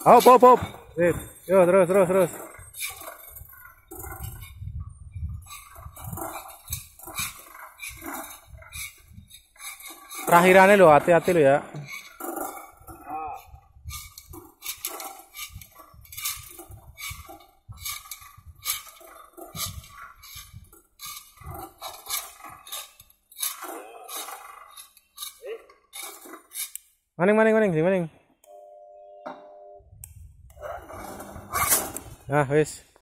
Hop. Sip. Yo, terus. Terakhirannya lo, hati-hati lo ya. Maning. Nah, wis.